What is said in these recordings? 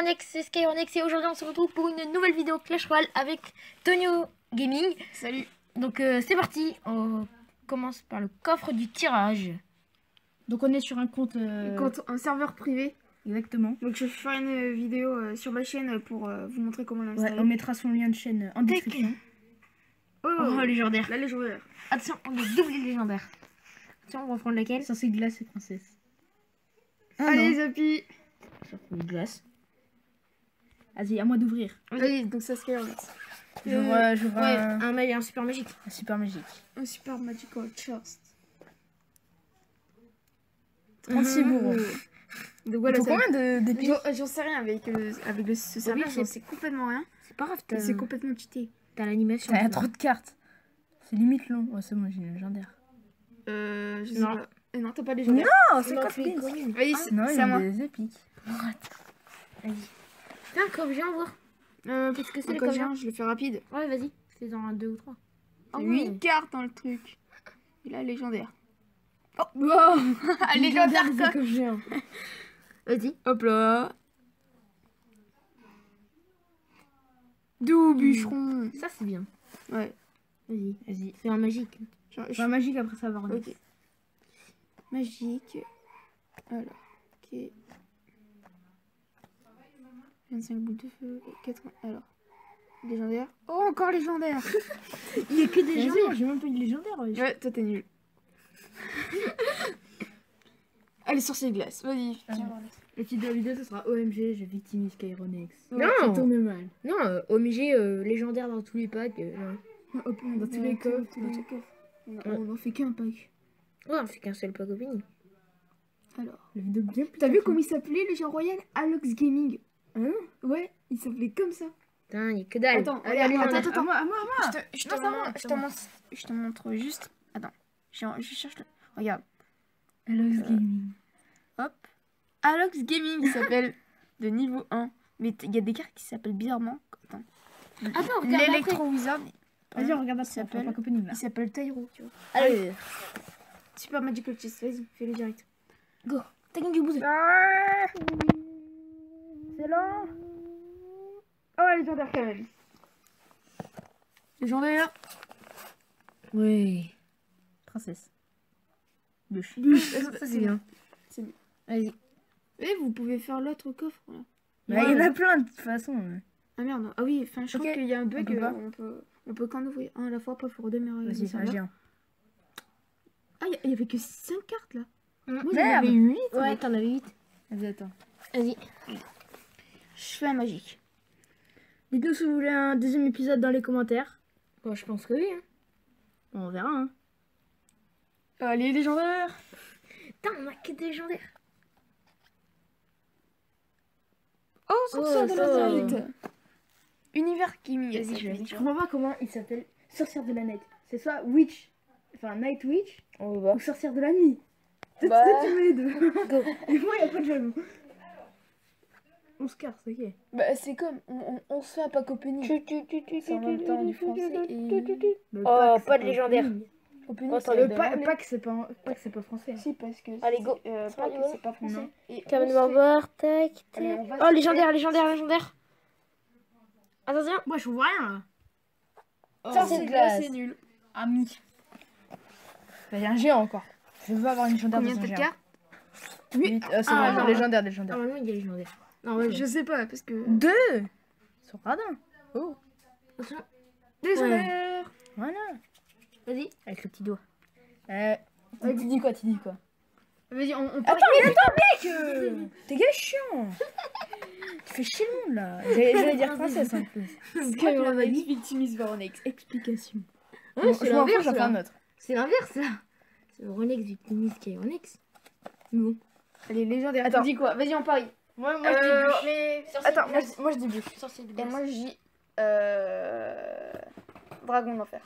Skyronex, c'est Skyronex et aujourd'hui on se retrouve pour une nouvelle vidéo Clash Royale avec Tonio Gaming. Salut. Donc c'est parti, on commence par le coffre du tirage. Donc on est sur un compte... Un serveur privé. Exactement. Donc je vais faire une vidéo sur ma chaîne pour vous montrer comment l'installer. Ouais, on mettra son lien de chaîne en description. Oh, légendaire. La légendaire. Attention, on est double légendaire. Tiens, on va prendre laquelle? Ça c'est glace et princesse. Ah, Allez Zappy. Ça fait glace. Vas-y, à moi d'ouvrir. Allez, donc ça c'est J'ouvre un super magique. un super magique. un super magical chest. 36 bourreaux. Donc voilà, Faut combien d'épisodes? j'en sais rien avec ce serveur, j'en sais complètement rien. C'est pas grave, C'est complètement cheaté. t'as l'animation. Il y a trop de cartes. C'est limite long. Ouais, c'est bon, j'ai une légendaire. Je sais Non. pas. Non, t'as pas légendaire. Non, c'est Non, quoi c'est ce commune. Vas-y, Non, il c'est y à a moi. des épiques. Vas-y. Fais un coffre, viens voir. Qu'est-ce que c'est les Encore coffres? un, je le fais rapide. Ouais, vas-y. C'est dans un 2 ou 3. C'est 8 cartes dans le truc. Et là, légendaire. Oh, légendaire quoi. que j'ai un. Vas-y. Hop là. Doux bûcheron. Ça, c'est bien. Ouais. Vas-y. Vas-y. Fais un magique. J'ai un magique après ça va avoir. Ok. Magique. Alors. Ok. 25 boules de feu. 80. Alors. Légendaire. Oh, encore légendaire. Il y a que des Des légendaires. j'ai même pas eu de légendaire. Ouais. Ouais, toi t'es nul. Allez, sorcier de glace. Vas-y. Le titre de la vidéo ce sera OMG, je victimise Skyronex. Non. Ça tourne mal. Non, OMG légendaire dans tous les packs. Hop, dans tous les coffres. On en fait qu'un pack. Ouais, on fait qu'un seul pack opening. Alors. La vidéo bien plus. T'as vu comment il s'appelait le jeu royal? Alox Gaming. Hein? Ouais, il s'appelait comme ça. Putain, il y a que dalle. Attends, Allez, attends, légendaire. attends. À moi. Je te montre juste. Attends, je cherche le. Regarde. Alox Gaming. Hop. Alox Gaming, il s'appelle de niveau 1. Mais il y a des cartes qui s'appellent bizarrement. Attends. Attends, regarde L'électro wizard. Vas-y, on regarde Il après. On s'appelle- fera pas opening là. Il s'appelle Tyro, tu vois. Allez, Super Magical Chest, vas-y, fais-le direct. go. Technique du boost. C'est lent. Oh, légendaire quand même. Légendaire. Oui. Princesse. Bûche. Ça c'est bien. C'est bien. Vas-y. Et vous pouvez faire l'autre coffre là. Bah, il y en a plein de toute façon. Ah merde, non. Ah oui, enfin je crois Ok. qu'il y a un bug, On peut pas. on peut qu'en ouvrir un à la fois, après il faut redémarrer. Vas-y, le fais un serveur. géant. Ah, il y avait que 5 cartes là. Moi j'en Merde. avais 8. Ouais, t'en avais 8. Vas-y, attends. Vas-y. Je fais un magique. Dites-nous si vous voulez un deuxième épisode dans les commentaires. Bon, je pense que oui. Hein. On verra. Hein. Allez, légendaire. Putain, on a que des légendaires. Oh, sorcière Oh, de ça. Lazarite. Univers Gaming. Vas-y, je vais Je comprends pas comment il s'appelle sorcière de la night. C'est soit witch, enfin night witch, On va. ou sorcière de la nuit. Bah. Tu mets les deux. Go. Et moi, il n'y a pas de jaloux. On se casse, ok. Bah, c'est comme, on se fait un pack opening. C'est en même temps du français et... Le Oh, pack, pas c'est de légendaire. opening. Opening, Attends, c'est le Le anglais. pack, c'est pas français. Si, parce que... Allez, go. Pack, c'est pas français. Non. Et Cameron on se fait- Barber, tac, Allez, tac. on va Oh, se légendaire, légendaire. Attention. Moi, je vois rien là. Oh, Ça, c'est c'est glace. c'est nul. Ami. Il y a un géant encore. Je veux avoir une légendaire Combien de de son géant. cartes? 8, c'est Ah, bon, non. légendaire. Normalement, il y a légendaire. Non, ouais, Je sais pas, parce que... 2 Sur radin. Oh, Attention. Légendaire. voilà. Vas-y. Avec le petit doigt. Tu dis quoi, Vas-y, on Attends, mais attends, mec T'es gars chiant. Tu fais chier le monde, là. J'allais dire princesse, en plus. Skyronex Victimis Voronex. Explication. Ouais, c'est l'inverse. J'en fais un autre. C'est l'inverse, là. C'est Ronex, Victimis, Skyronex. Non. Allez, légendaire. Attends. Tu dis quoi? Vas-y, on parie. Moi, je dis bûche. Mais... Attends, moi, je dis bûche. Et moi, je dis... Dragon d'enfer.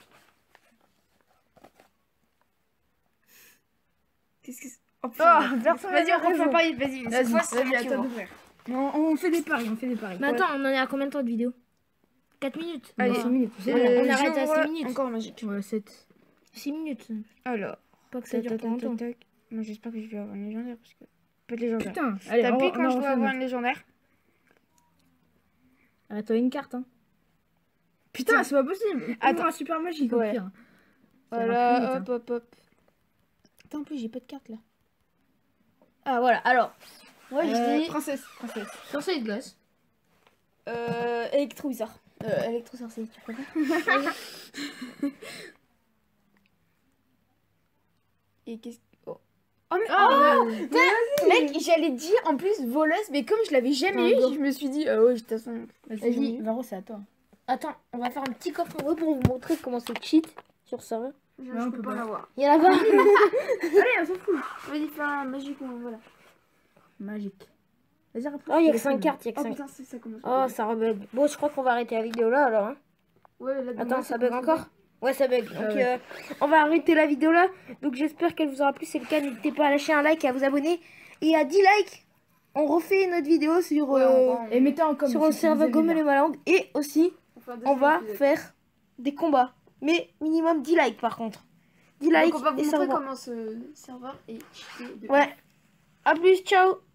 Qu'est-ce que c'est? Oh, Ah, personne n'a vas-y, on refait un raison. pari. Vas-y, cette Vas-y, fois, c'est moi qui attends vois. d'ouvrir. On fait des paris, Mais attends, on en est à combien de temps de vidéo? 4 minutes. Allez. Non, 5 minutes. on arrête à j'ouvre 6 minutes. Encore magique. Ouais, 7. 6 minutes. Alors, Pas que ça dure trop longtemps. moi, j'espère que je vais avoir une légendaire parce que... Pas de légendaire. Putain, allez, T'as on pris va quand je dois refaire avoir notre. une légendaire? Toi une carte, hein. Putain, c'est pas possible. Attends. Attends, un super magique au Ouais. pire. Ça va Voilà, plus vite, hop, hop, hop. Attends, en plus, j'ai pas de carte là. Ah voilà, alors. Moi je dis. Princesse. Sorcier de glace. Électro-wizard. Électro-sorcier, tu préfères? Et qu'est-ce que. Oh. Oh, mais. Oh, mec, j'allais dire en plus voleuse, mais comme je l'avais jamais eu, je me suis dit, oh, de toute façon. Vas-y, Varro, c'est à toi. Attends, on va faire un petit coffre en vrai pour vous montrer comment c'est cheat sur serveur. Je on peux peut pas pas. l'avoir. Il y en a pas. Allez, on s'en fout. Vas-y, fais un magique, voilà. Magique. Vas-y, rapproche. Oh, il y a que 5 cartes, il y a que Oh 5. putain, ça commence. Oh, ça rebug. Bon, je crois qu'on va arrêter la vidéo là alors. Hein. Ouais, là, Attends, ça bug encore? Ouais, ça bug. Donc, on va arrêter la vidéo là. Donc, j'espère qu'elle vous aura plu. C'est le cas, n'hésitez pas à lâcher un like et à vous abonner. Et à 10 likes, on refait notre vidéo sur, Et mettez en commentaire. sur un serveur Gomme les Malangues. Et aussi, on va faire des combats. Mais minimum 10 likes par contre. 10 likes Donc, on va vous et ça montrer revoit. comment ce serveur est cheaté. Ouais. A plus, ciao.